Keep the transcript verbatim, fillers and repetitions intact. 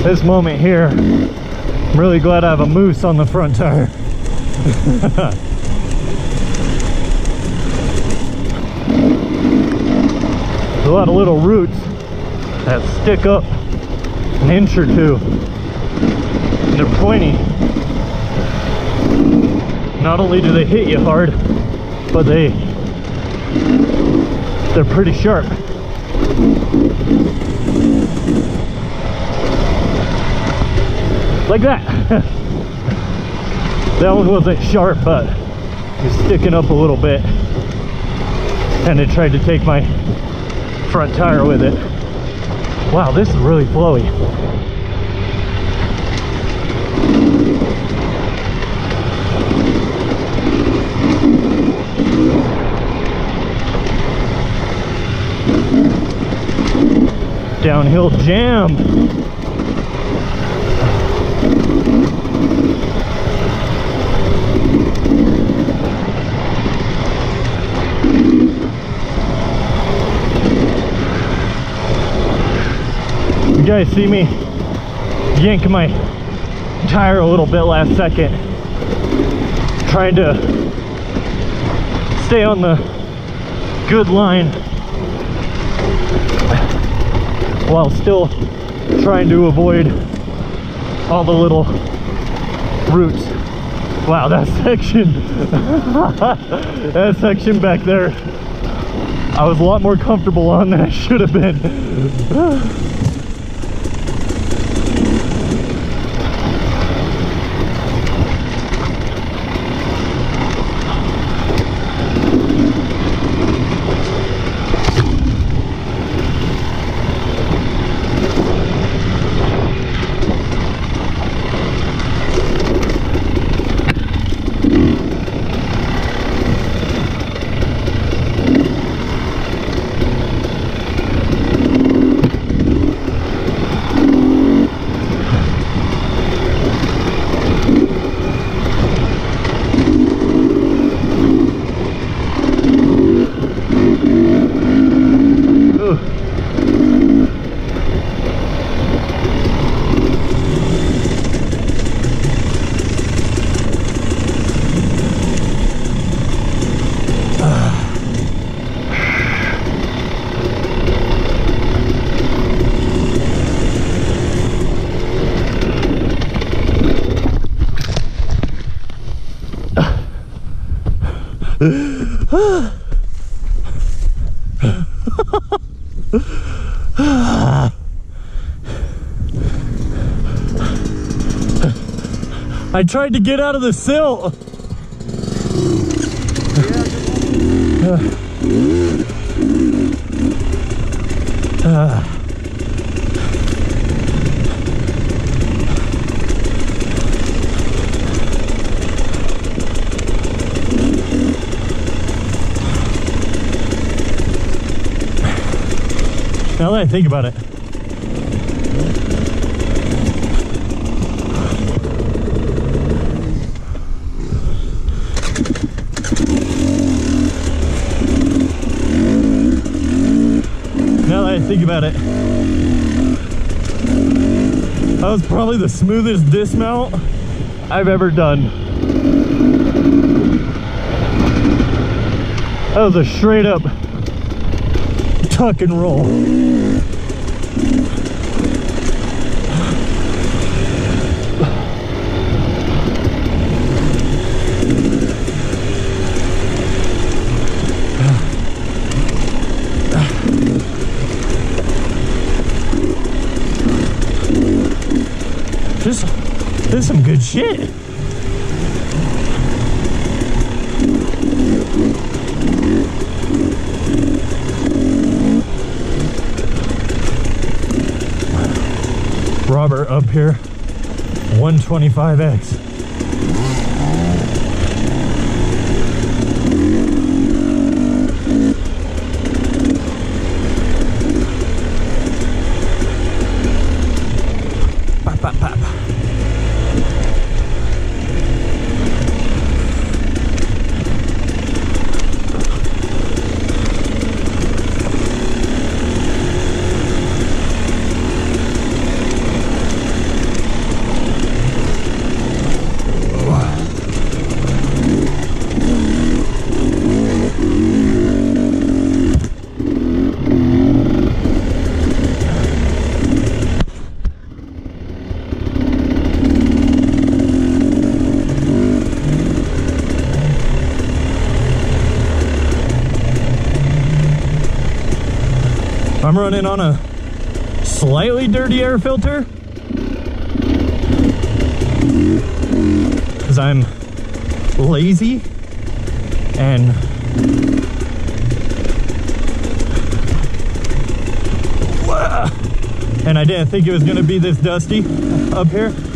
this moment here, I'm really glad I have a mousse on the front tire. There's a lot of little roots that stick up an inch or two, and they're pointy. Not only do they hit you hard, but they they're pretty sharp. Like that. That one wasn't sharp, but it was sticking up a little bit, and it tried to take my front tire with it. Wow, this is really flowy. Downhill jam. You guys see me yank my tire a little bit last second, trying to stay on the good line while still trying to avoid all the little roots. Wow, that section that section back there, I was a lot more comfortable on than I should have been. I tried to get out of the sill. Uh, uh. Now that I think about it, now that I think about it, that was probably the smoothest dismount I've ever done. That was a straight up tuck and roll. This, this is some good shit. Robert up here, one twenty-five X. Pop, pop, pop. I'm running on a slightly dirty air filter because I'm lazy and and I didn't think it was gonna be this dusty up here.